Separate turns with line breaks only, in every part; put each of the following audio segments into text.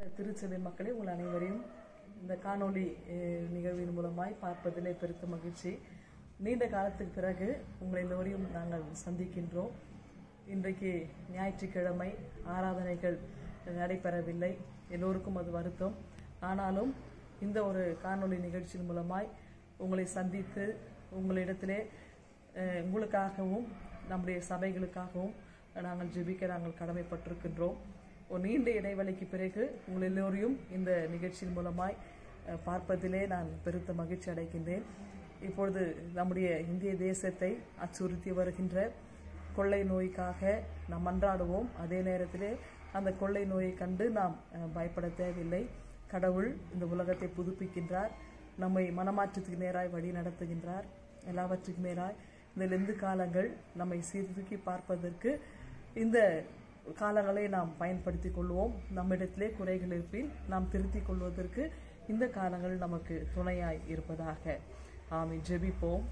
திருச்சபை மக்களே, உங்கள் அனைவரையும் இந்த காணொளி நிகழ்வின் மூலமாய் பார்ப்பதிலே பெருத்த மகிழ்ச்சி. நீண்ட காலத்துக்கு பிறகு உங்களை எல்லோரையும் நாங்கள் சந்திக்கின்றோம். இன்றைக்கு ஞாயிற்றுக்கிழமை ஆராதனைகள் நடைபெறவில்லை. எல்லோருக்கும் அது வருத்தம். ஆனாலும் இந்த ஒரு காணொளி நிகழ்ச்சியின் மூலமாய் உங்களை சந்தித்து உங்களிடத்திலே உங்களுக்காகவும் நம்முடைய சபைகளுக்காகவும் நாங்கள் ஜெபிக்க நாங்கள் கடமைப்பட்டிருக்கின்றோம். ஒரு நீண்ட இடைவெளிக்கு பிறகு உங்கள் எல்லோரையும் இந்த நிகழ்ச்சியின் மூலமாய் பார்ப்பதிலே நான் பெருத்த மகிழ்ச்சி அடைகின்றேன். இப்பொழுது நம்முடைய இந்திய தேசத்தை அச்சுறுத்தி வருகின்ற கொள்ளை நோய்க்காக நாம் மன்றாடுவோம். அதே நேரத்திலே அந்த கொள்ளை நோயை கண்டு நாம் பயப்பட தேவையில்லை. கடவுள் இந்த உலகத்தை புதுப்பிக்கின்றார், நம்மை மனமாற்றத்துக்கு நேராய் வழி நடத்துகின்றார். எல்லாவற்றுக்கு நேராய் இந்த லெந்து காலங்கள் நம்மை சீர்தூக்கி பார்ப்பதற்கு இந்த காலங்களை நாம் பயன்படுத்தி கொள்வோம். நம்மிடத்திலே குறைகள் இருப்பின் நாம் திருத்திக் கொள்வதற்கு இந்த காலங்கள் நமக்கு துணையாய் இருப்பதாக. ஆமென். ஜெபிப்போம்.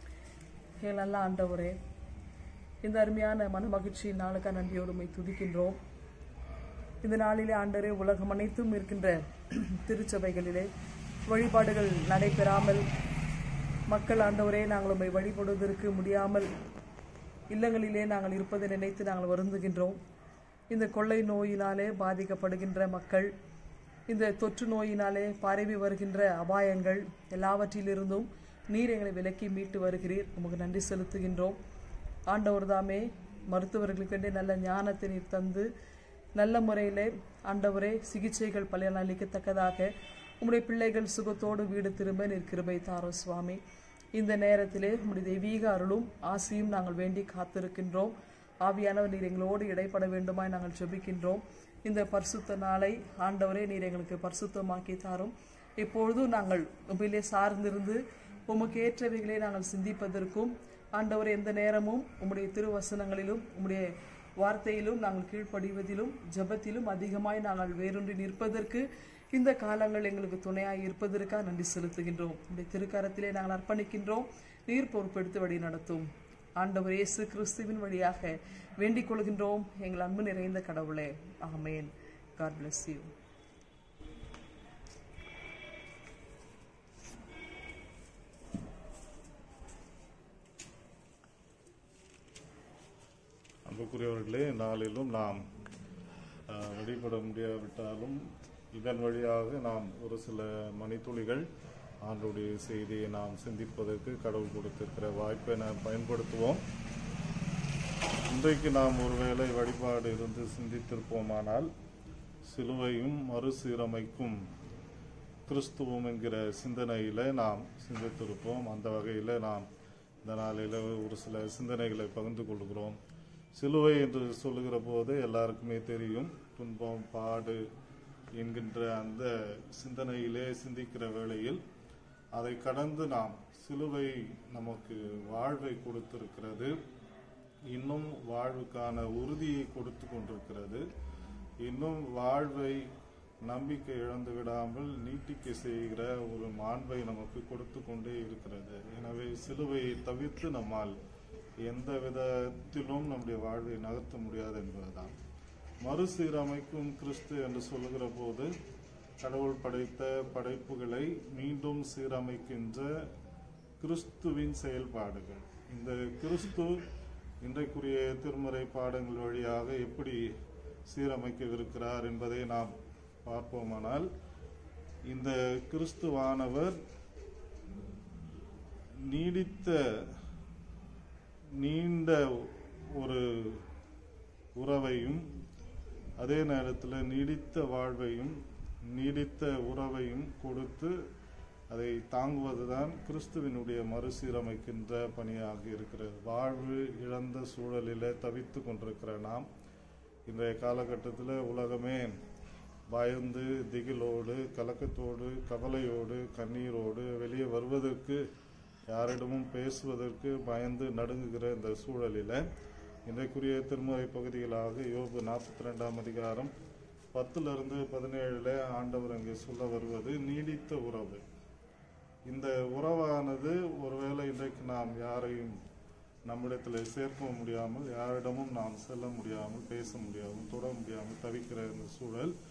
நல்ல ஆண்டவரே, இந்த அருமையான மனமகிழ்ச்சி நாளுக்காக நன்றியோடு உம்மை துதிக்கின்றோம். இந்த நாளிலே ஆண்டவரே, உலகம் அனைத்தும் இருக்கின்ற திருச்சபைகளிலே வழிபாடுகள் நடைபெறாமல் மக்கள் ஆண்டவரே நாங்கள் உம்மை வழிபடுவதற்கு முடியாமல் இல்லங்களிலே நாங்கள் இருப்பதை நினைத்து நாங்கள் வருந்துகின்றோம். இந்த கொள்ளை நோயினாலே பாதிக்கப்படுகின்ற மக்கள், இந்த தொற்று நோயினாலே பரவி வருகின்ற அபாயங்கள் எல்லாவற்றிலிருந்தும் நீர் எங்களை விலக்கி மீட்டு வருகிறீர். உமக்கு நன்றி செலுத்துகின்றோம். ஆண்டவர் தாமே மருத்துவர்களுக்கு வேண்டிய நல்ல ஞானத்தை நீர் தந்து நல்ல முறையிலே ஆண்டவரே சிகிச்சைகள் பலனளிக்கத்தக்கதாக உம்முடைய பிள்ளைகள் சுகத்தோடு வீடு திரும்ப நீர் கிருபை தாரும் சுவாமி. இந்த நேரத்திலே உம்முடைய தெய்வீக அருளும் ஆசியும் நாங்கள் வேண்டி காத்திருக்கின்றோம். ஆவியானவர் நீர் எங்களோடு இடைப்பட வேண்டுமாய் நாங்கள் ஜெபிக்கின்றோம். இந்த பரிசுத்த நாளை ஆண்டவரே நீர் எங்களுக்கு பரிசுத்தமாக்கி தாரும். இப்பொழுதும் நாங்கள் உண்மையிலே சார்ந்திருந்து உமக்கு ஏற்றவைகளை நாங்கள் சிந்திப்பதற்கும் ஆண்டவரே எந்த நேரமும் உம்முடைய திருவசனங்களிலும் உம்முடைய வார்த்தையிலும் நாங்கள் கீழ்ப்படிவதிலும் ஜெபத்திலும் அதிகமாய் நாங்கள் வேரூன்றி நிற்பதற்கு இந்த காலங்கள் எங்களுக்கு துணையாய் இருப்பதற்காக நன்றி செலுத்துகின்றோம். உடைய திருக்கரத்திலே நாங்கள் அர்ப்பணிக்கின்றோம். நீர் பொறுப்பெடுத்து வழி நடத்தும். ஆண்டவர் இயேசு கிறிஸ்துவின் வழியாக வேண்டிக் கொள்கின்றோம் எங்கள் அன்பு நிறைந்த கடவுளே. ஆமென். God bless you.
அன்புக்குரியவர்களே, நாளிலும் நாம் வழிபட முடியாவிட்டாலும் இதன் வழியாக நாம் ஒரு சில மணித்துளிகள் ஆண்டுடைய செய்தியை நாம் சிந்திப்பதற்கு கடவுள் கொடுத்திருக்கிற வாய்ப்பை நாம் பயன்படுத்துவோம். இன்றைக்கு நாம் ஒருவேளை வழிபாடு இருந்து சிந்தித்திருப்போமானால் சிலுவையும் மறுசீரமைக்கும் கிறிஸ்துவும் என்கிற சிந்தனையில் நாம் சிந்தித்திருப்போம். அந்த வகையில் நாம் இந்த நாளில் ஒரு சில சிந்தனைகளை பகிர்ந்து கொள்கிறோம். சிலுவை என்று சொல்லுகிற போது எல்லாருக்குமே தெரியும், துன்பம் பாடு என்கின்ற அந்த சிந்தனையிலே சிந்திக்கிற வேளையில் அதை கடந்து நாம் சிலுவை நமக்கு வாழ்வை கொடுத்திருக்கிறது, இன்னும் வாழ்வுக்கான உறுதியை கொடுத்து கொண்டிருக்கிறது, இன்னும் வாழ்வை நம்பிக்கை இழந்து விடாமல் நீட்டிக்க செய்கிற ஒரு மாண்பை நமக்கு கொடுத்து கொண்டே இருக்கிறது. எனவே சிலுவையை தவிர்த்து நம்மால் எந்த விதத்திலும் நம்முடைய வாழ்வை நகர்த்த முடியாது என்பதுதான். மறுசீரமைக்கும் கிறிஸ்து என்று சொல்லுகிற போது கடவுள் படைத்த படைப்புகளை மீண்டும் சீரமைக்கின்ற கிறிஸ்துவின் செயல்பாடுகள். இந்த கிறிஸ்து இன்றைக்குரிய திருமறை பாடங்கள் வழியாக எப்படி சீரமைக்கவிருக்கிறார் என்பதை நாம் பார்ப்போமானால், இந்த கிறிஸ்துவானவர் நீண்ட ஒரு உறவையும் அதே நேரத்தில் நீடித்த வாழ்வையும் நீடித்த உறவையும் கொடுத்து அதை தாங்குவதுதான் கிறிஸ்துவினுடைய மறுசீரமைக்கின்ற பணியாக இருக்கிறது. வாழ்வு இழந்த சூழலில் தவித்து கொண்டிருக்கிற நாம் இன்றைய காலகட்டத்தில் உலகமே பயந்து திகிலோடு கலக்கத்தோடு கவலையோடு கண்ணீரோடு வெளியே வருவதற்கு, யாரிடமும் பேசுவதற்கு பயந்து நடுங்குகிற இந்த சூழலில் இன்றைக்குரிய திருமுறை பகுதிகளாக யோபு 42ஆம் அதிகாரம் 10-17 ஆண்டவர் அங்கே சொல்ல வருவது நீடித்த உறவு. இந்த உறவானது ஒருவேளை இன்றைக்கு நாம் யாரையும் நம்மிடத்தில் சேர்க்க முடியாமல், யாரிடமும் நாம் செல்ல முடியாமல், பேச முடியாமல், தொட முடியாமல் தவிக்கிற இந்த சூழல்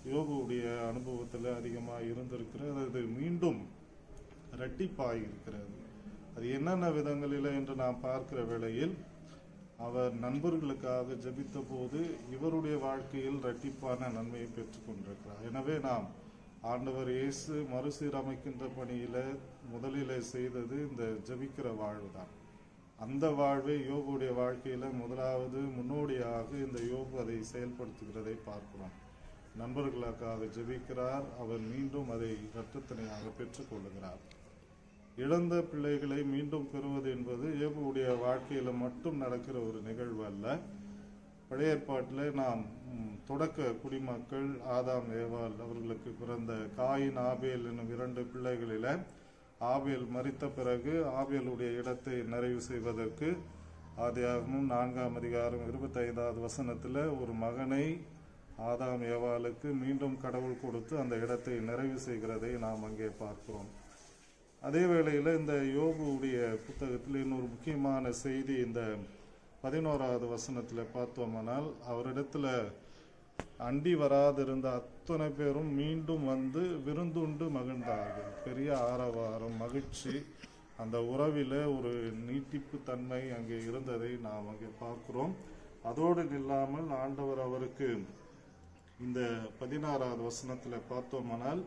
யோபுடைய அனுபவத்தில் அதிகமாக இருந்திருக்கிறது. அது மீண்டும் இரட்டிப்பாகி இருக்கிறது. அது என்னென்ன விதங்களில் என்று நாம் பார்க்கிற வேளையில், அவர் நண்பர்களுக்காக ஜெபித்த போது இவருடைய வாழ்க்கையில் இரட்டிப்பான நன்மையை பெற்றுக் கொண்டிருக்கிறார். எனவே நாம் ஆண்டவர் இயேசு மறுசீரமைக்கின்ற பணியில முதலிலே செய்தது இந்த ஜெபிக்கிற வாழ்வு தான். அந்த வாழ்வை யோபுடைய வாழ்க்கையில முதலாவது முன்னோடியாக இந்த யோபு அதை செயல்படுத்துகிறதை பார்க்கிறோம். நண்பர்களுக்காக ஜெபிக்கிறார், அவர் மீண்டும் அதை இரட்டத்தனையாக பெற்றுக் கொள்ளுகிறார். இழந்த பிள்ளைகளை மீண்டும் பெறுவது என்பது யோபுடைய வாழ்க்கையில மட்டும் நடக்கிற ஒரு நிகழ்வு அல்ல. பழைய ஏற்பாட்டில் நாம் தொடக்க குடிமக்கள் ஆதாம் ஏவாள் அவர்களுக்கு பிறந்த காயின் ஆபேல் என்னும் 2 பிள்ளைகளில ஆபேல் மரித்த பிறகு ஆபேலுடைய இடத்தை நிறைவு செய்வதற்கு ஆதியாகமம் 4ஆம் அதிகாரம் 25வது வசனத்தில் ஒரு மகனை ஆதாம் ஏவாளுக்கு மீண்டும் கடவுள் கொடுத்து அந்த இடத்தை நிறைவு செய்கிறதை நாம் அங்கே பார்க்கிறோம். அதே வேளையில் இந்த யோபுடைய புத்தகத்தில் இன்னொரு முக்கியமான செய்தி இந்த 11வது வசனத்தில் பார்த்தோமானால், அவரிடத்துல அண்டி வராதிருந்த அத்தனை பேரும் மீண்டும் வந்து விருந்துண்டு மகிழ்ந்தார்கள். பெரிய ஆரவாரம், மகிழ்ச்சி, அந்த உறவில ஒரு நீட்டிப்பு தன்மை அங்கே இருந்ததை நாம் அங்கே பார்க்கிறோம். அதோடு நில்லாமல் ஆண்டவர் அவருக்கு இந்த 16வது வசனத்தில் பார்த்தோமானால்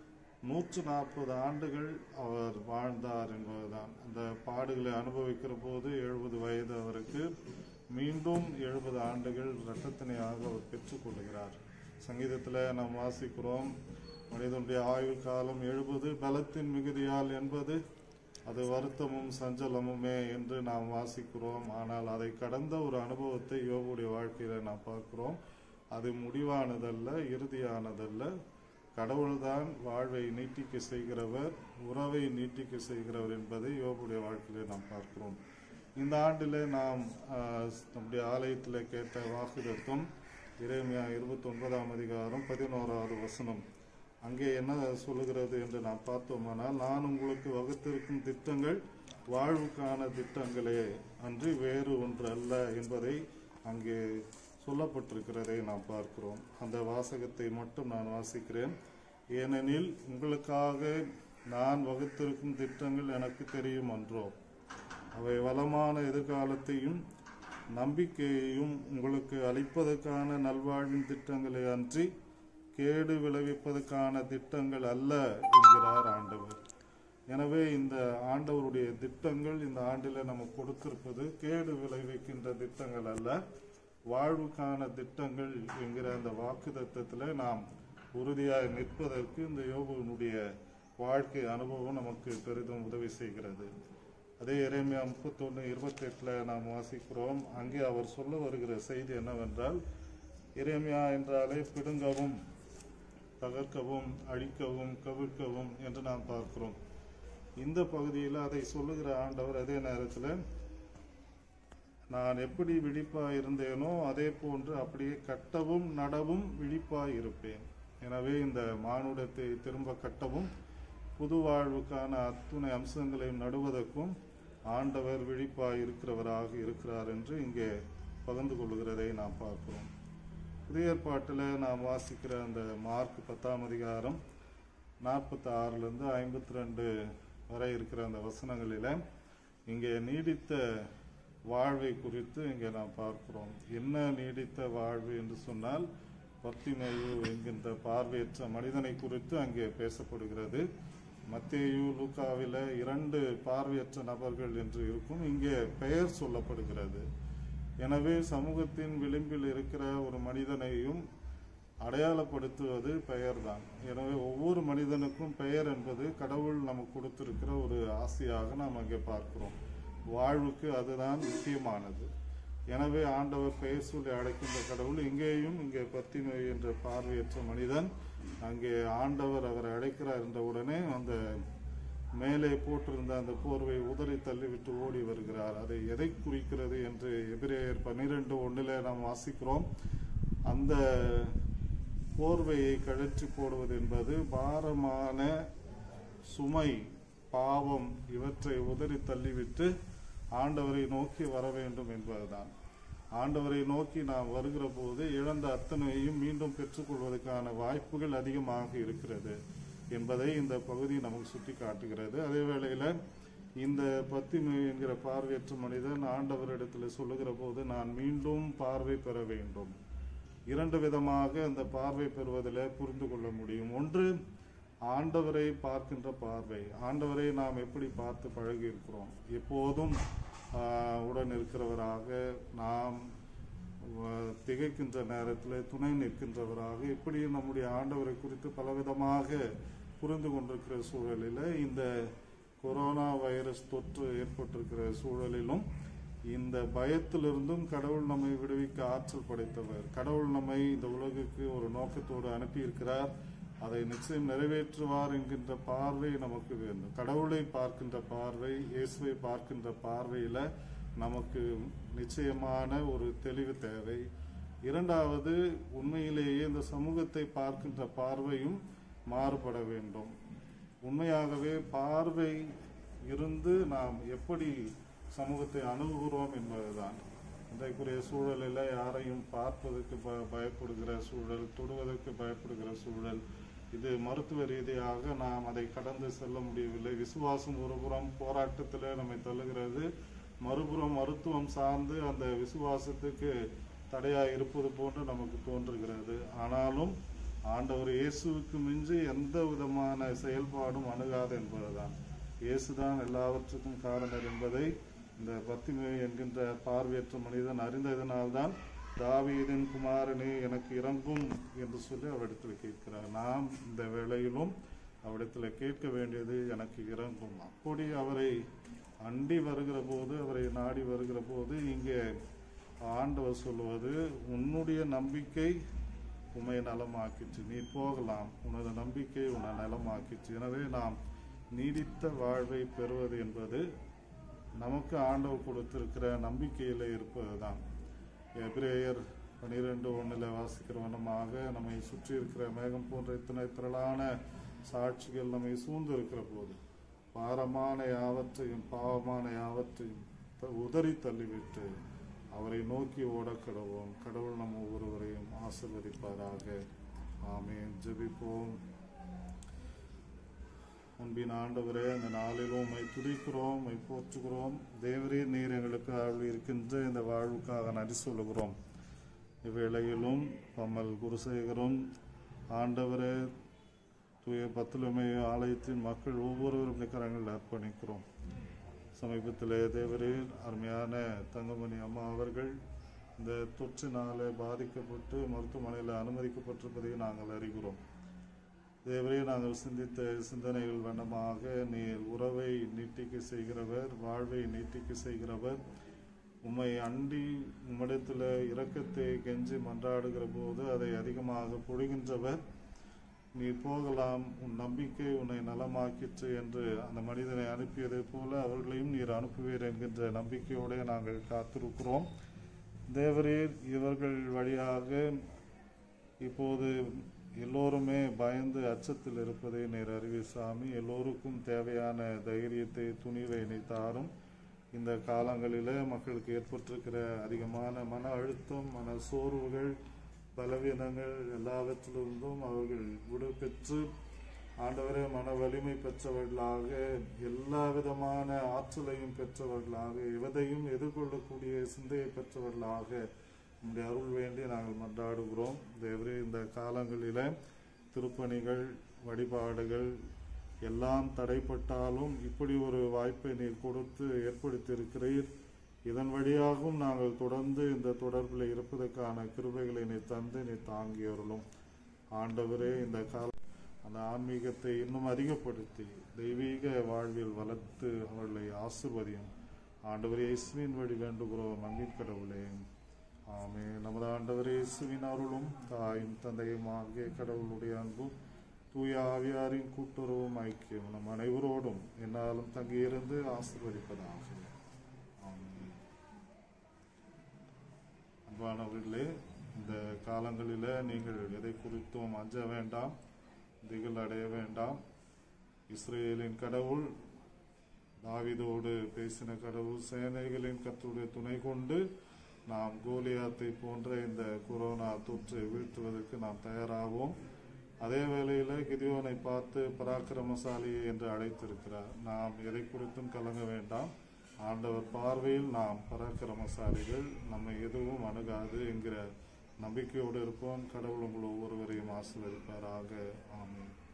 140 ஆண்டுகள் அவர் வாழ்ந்தார் என்பதுதான். அந்த பாடுகளை அனுபவிக்கிற போது 70 வயது அவருக்கு, மீண்டும் 70 ஆண்டுகள் இரட்டத்தனையாக அவர் பெற்றுக்கொள்கிறார். சங்கீதத்தில் நாம் வாசிக்கிறோம், மனிதனுடைய ஆயுள் காலம் 70, பலத்தின் மிகுதியால் என்பது அது வருத்தமும் சஞ்சலமுமே என்று நாம் வாசிக்கிறோம். ஆனால் அதை கடந்த ஒரு அனுபவத்தை யோபுடைய வாழ்க்கையில நாம் பார்க்கிறோம். அது முடிவானதல்ல, இறுதியானதல்ல. கடவுள்தான் வாழ்வை நீட்டிக்க செய்கிறவர், உறவை நீட்டிக்க செய்கிறவர் என்பதை யோபுடைய வாழ்க்கையிலே நாம் பார்க்கிறோம். இந்த ஆண்டிலே நாம் நம்முடைய ஆலயத்தில் கேட்ட வாக்குத்தத்தம் எரேமியா 29ஆம் அதிகாரம் 11வது வசனம். அங்கே என்ன சொல்லுகிறது என்று நாம் பார்த்தோமானால், நான் உங்களுக்கு வகுத்திருக்கும் திட்டங்கள் வாழ்வுக்கான திட்டங்களே அன்றி வேறு ஒன்று அல்ல என்பதை அங்கே சொல்லப்பட்டிருக்கிறதை நாம் பார்க்கிறோம். அந்த வாசகத்தை மட்டும் நான் வாசிக்கிறேன். ஏனெனில் உங்களுக்காக நான் வகுத்திருக்கும் திட்டங்கள் எனக்கு தெரியும் அன்றோ, அவை வளமான எதிர்காலத்தையும் நம்பிக்கையையும் உங்களுக்கு அளிப்பதற்கான நல்வாழ்வின் திட்டங்களை அன்றி கேடு விளைவிப்பதற்கான திட்டங்கள் அல்ல என்கிறார் ஆண்டவர். எனவே இந்த ஆண்டவருடைய திட்டங்கள் இந்த ஆண்டில் நமக்கு கொடுத்திருப்பது கேடு விளைவிக்கின்ற திட்டங்கள் அல்ல, வாழ்வுக்கான திட்டங்கள் என்கிற அந்த வாக்குத்தத்தத்தில் நாம் உறுதியாக நிற்பதற்கு இந்த யோபுவினுடைய வாழ்க்கை அனுபவம் நமக்கு பெரிதும் உதவி செய்கிறது. அதே எரேமியா 31:28 நாம் வாசிக்கிறோம். அங்கே அவர் சொல்ல வருகிற செய்தி என்னவென்றால், எரேமியா என்றாலே பிடுங்கவும் தகர்க்கவும் அழிக்கவும் கவிழ்க்கவும் என்று நாம் பார்க்கிறோம். இந்த பகுதியில் அதை சொல்லுகிற ஆண்டவர் அதே நேரத்தில் நான் எப்படி விழிப்பாய் இருந்தேனோ அதே போன்று அப்படியே கட்டவும் நடவும் விழிப்பாய் இருப்பேன். எனவே இந்த மானுடத்தை திரும்ப கட்டவும் புது வாழ்வுக்கான அத்துணை அம்சங்களையும் நடுவதற்கும் ஆண்டவர் விழிப்பாய் இருக்கிறவராக இருக்கிறார் என்று இங்கே பகிர்ந்து கொள்கிறதை நாம் பார்க்கிறோம். புதிய ஏற்பாட்டில் நாம் வாசிக்கிற அந்த மார்க் 10ஆம் அதிகாரம் 46லிருந்து 52 வரை இருக்கிற அந்த வசனங்களில் இங்கே நீடித்த வாழ்வை குறித்து இங்கே நாம் பார்க்கிறோம். என்ன நீடித்த வாழ்வு என்று சொன்னால், பர்த்திமேயு என்கின்ற பார்வையற்ற மனிதனை குறித்து அங்கே பேசப்படுகிறது. மத்தேயு லூக்காவில 2 பார்வையற்ற நபர்கள் என்று இருக்கும், இங்கே பெயர் சொல்லப்படுகிறது. எனவே சமூகத்தின் விளிம்பில் இருக்கிற ஒரு மனிதனையும் அடையாளப்படுத்துவது பெயர்தான். எனவே ஒவ்வொரு மனிதனுக்கும் பெயர் என்பது கடவுள் நமக்கு கொடுத்திருக்கிற ஒரு ஆசையாக நாம் அங்கே பார்க்கிறோம். வாழ்வுக்கு அதுதான் முக்கியமானது. எனவே ஆண்டவர் பெயர் சொல்லி அழைக்கின்ற கடவுள் இங்கேயும் இங்கே பர்த்திமேயு என்ற பார்வையற்ற மனிதன் அங்கே ஆண்டவர் அவரை அழைக்கிறார் என்ற உடனே அந்த மேலே போட்டிருந்த அந்த போர்வை உதறி தள்ளிவிட்டு ஓடி வருகிறார். அதை எதை குறிக்கிறது என்று எபிரேயர் 12:1 நாம் வாசிக்கிறோம். அந்த போர்வையை கழற்றி போடுவது என்பது பாரமான சுமை, பாவம் இவற்றை உதறி தள்ளிவிட்டு ஆண்டவரை நோக்கி வர வேண்டும் என்பதுதான். ஆண்டவரை நோக்கி நாம் வருகிற போது இழந்த அத்தனையையும் மீண்டும் பெற்றுக்கொள்வதற்கான வாய்ப்புகள் அதிகமாக இருக்கிறது என்பதை இந்த பகுதி நமக்கு சுட்டி காட்டுகிறது. அதே வேளையில இந்த பத்திமை என்கிற பார்வையற்ற மனிதன் ஆண்டவரிடத்தில் சொல்லுகிற போது நான் மீண்டும் பார்வை பெற வேண்டும். இரண்டு விதமாக அந்த பார்வை பெறுவதில் புரிந்து கொள்ள முடியும். ஒன்று, ஆண்டவரை பார்க்கின்ற பார்வை. ஆண்டவரை நாம் எப்படி பார்த்து பழகி இருக்கிறோம்? எப்போதும் உடன் இருக்கிறவராக, நாம் திகைக்கின்ற நேரத்தில் துணை நிற்கின்றவராக, இப்படி நம்முடைய ஆண்டவரை குறித்து பலவிதமாக புரிந்து கொண்டிருக்கிற சூழலில், இந்த கொரோனா வைரஸ் தொற்று ஏற்பட்டிருக்கிற சூழலிலும் இந்த பயத்திலிருந்தும் கடவுள் நம்மை விடுவிக்க ஆற்றல் படைத்தவர். கடவுள் நம்மை இந்த உலகுக்கு ஒரு நோக்கத்தோடு அனுப்பியிருக்கிறார். அதை நிச்சயம் நிறைவேற்றுவார் என்கின்ற பார்வை நமக்கு வேண்டும். கடவுளை பார்க்கின்ற பார்வை, இயேசுவை பார்க்கின்ற பார்வையில நமக்கு நிச்சயமான ஒரு தெளிவு தேவை. இரண்டாவது, உண்மையிலேயே இந்த சமூகத்தை பார்க்கின்ற பார்வையும் மாறுபட வேண்டும். உண்மையாகவே பார்வை இருந்து நாம் எப்படி சமூகத்தை அணுகுகிறோம் என்பதுதான். இன்றைக்குரிய சூழலில் யாரையும் பார்ப்பதற்கு பயப்படுகிற சூழல், தொடுவதற்கு பயப்படுகிற சூழல், இது மருத்துவ ரீதியாக நாம் அதை கடந்து செல்ல முடியவில்லை. விசுவாசம் ஒருபுறம் போராட்டத்தில் நம்மை தள்ளுகிறது, மறுபுறம் மருத்துவம் சார்ந்து அந்த விசுவாசத்துக்கு தடையாக இருப்பது போன்று நமக்கு தோன்றுகிறது. ஆனாலும் ஆண்டவர் இயேசுவுக்கு மிஞ்சி எந்த விதமான செயல்பாடும் அணுகாது என்பதுதான். இயேசுதான் எல்லாவற்றுக்கும் காரணர் என்பதை இந்த பத்திமை என்கின்ற பார்வையற்ற மனிதன் அறிந்ததனால்தான் தாவீதின் குமாரனே எனக்கு இறங்கும் என்று சொல்லி அவரிடத்தில் கேட்கிறார். நாம் இந்த வேளையிலும் அவரிடத்தில் கேட்க வேண்டியது எனக்கு இறங்கும். அப்படி அவரை அண்டி வருகிற போது, அவரை நாடி வருகிற போது, இங்கே ஆண்டவர் சொல்லுவது, உன்னுடைய நம்பிக்கை உம்மை நலமாக்கிச்சு, நீ போகலாம், உனது நம்பிக்கை உன்னை நலமாக்கிச்சு. எனவே நாம் நீடித்த வாழ்வை பெறுவது என்பது நமக்கு ஆண்டவர் கொடுத்திருக்கிற நம்பிக்கையில இருப்பதுதான். எபிரேயர் 12:1 வாசிக்கிற வண்ணமாக, நம்மை சுற்றி இருக்கிற மேகம் போன்ற இத்தனை திரளான சாட்சிகள் நம்மை சூழ்ந்து இருக்கிற போது பாரமான யாவற்றையும் பாவமான யாவற்றையும் உதறி தள்ளிவிட்டு அவரை நோக்கி ஓடக்கடவோம். கடவுள் நம்ம ஒவ்வொருவரையும் ஆசீர்வதிப்பாராக. ஆமென். ஜெபிப்போம். அன்பின் ஆண்டவரே, அந்த நாளிலும் உம்மை துதிக்கிறோம், உம்மை போற்றுகிறோம். தேவரே, நீர் எங்களுக்கு அருள் இருக்கின்ற இந்த வாழ்வுக்காக நன்றி சொல்லுகிறோம். இவ்வேளையிலும் பம்மல் குருசேகரும் ஆண்டவரே, தூய பத்துலமை ஆலயத்தின் மக்கள் ஒவ்வொருவரும் கரங்களில் அர்ப்பணிக்கிறோம். சமீபத்தில் தேவரே, அருமையான தங்கமணி அம்மா அவர்கள் இந்த தொற்றினால பாதிக்கப்பட்டு மருத்துவமனையில் அனுமதிக்கப்பட்டிருப்பதை நாங்கள் அறிகிறோம். தேவரே, நாங்கள் சிந்தித்த சிந்தனைகள் வண்ணமாக நீர் உறவை நீட்டிக்க செய்கிறவர், வாழ்வை நீட்டிக்க செய்கிறவர். உம்மை அண்டி உம்மிடத்தில் இரக்கத்தை கெஞ்சி மன்றாடுகிற போது அதை அதிகமாக பொழிகின்றவர். நீ போகலாம், உன் நம்பிக்கை உன்னை நலமாக்கிற்று என்று அந்த மனிதனை அனுப்பியதை போல அவர்களையும் நீர் அனுப்புவீர் என்கின்ற நம்பிக்கையோடு நாங்கள் காத்திருக்கிறோம். தேவரீர், இவர்கள் வழியாக இப்போது எல்லோருமே பயந்து அச்சத்தில் இருப்பதை நீர் அறிவீர் சாமி. எல்லோருக்கும் தேவையான தைரியத்தை, துணிவை நீ தாரும். இந்த காலங்களில் மக்களுக்கு ஏற்பட்டிருக்கிற அதிகமான மன அழுத்தம், மன சோர்வுகள், பலவீனங்கள் எல்லாவற்றிலிருந்தும் அவர்கள் விடுபெற்று ஆண்டவரே மன வலிமை பெற்றவர்களாக, எல்லா விதமான ஆற்றலையும் பெற்றவர்களாக, எதையும் எதிர்கொள்ளக்கூடிய சிந்தையை பெற்றவர்களாக உம்முடைய அருள் வேண்டி நாங்கள் மன்றாடுகிறோம். தேவரே, இந்த காலங்களில் திருப்பணிகள், வழிபாடுகள் எல்லாம் தடைப்பட்டாலும் இப்படி ஒரு வாய்ப்பை நீர் கொடுத்து ஏற்படுத்தியிருக்கிறீர். இதன் வழியாகவும் நாங்கள் தொடர்ந்து இந்த தொடர்பில் இருப்பதற்கான கிருபைகளை நீ தந்து நீ தாங்கியவர்களும். ஆண்டவரே, இந்த கால அந்த ஆன்மீகத்தை இன்னும் அதிகப்படுத்தி தெய்வீக வாழ்வில் வளர்த்து அவர்களை ஆசிர்வதியும். ஆண்டவரே, இயேசுவின் வழி வேண்டுகிறோம் அன்பின் கடவுளே. ஆமென். நமது ஆண்டவர் இயேசுவின் அருளும் தாயும் தந்தையும் ஆகிய கடவுளுடைய அன்பும் தூய ஆவியாரின் கூட்டுறவும் ஐக்கியம் நம் அனைவரோடும் என்னாலும் தங்கியிருந்து ஆசீர்வதிப்பதாக. ஆமென். அன்பானவர்களே, இந்த காலங்களில் நீங்கள் எதை குறித்தும் அஞ்ச வேண்டாம், திகில் அடைய வேண்டாம். இஸ்ரேலின் கடவுள், தாவீதோடு பேசின கடவுள், சேனைகளின் கர்த்தருடைய துணை கொண்டு நாம் கோலியாத்தை போன்ற இந்த கொரோனா தொற்றை வீழ்த்துவதற்கு நாம் தயாராகவும், அதே வேளையில் கிதியோனை பார்த்து பராக்கிரமசாலி என்று அழைத்திருக்கிறார். நாம் எதை குறித்தும் கலங்க வேண்டாம். ஆண்டவர் பார்வையில் நாம் பராக்கிரமசாலிகள், நம்மை எதுவும் அணுகாது என்கிற நம்பிக்கையோடு இருப்போம். கடவுள் உங்கள் ஒவ்வொருவரையும் ஆசீர்வதிப்பாராக. ஆமென்.